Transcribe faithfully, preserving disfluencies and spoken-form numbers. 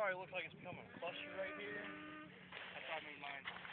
already looks like it's becoming a cluster right here. That's why I made mine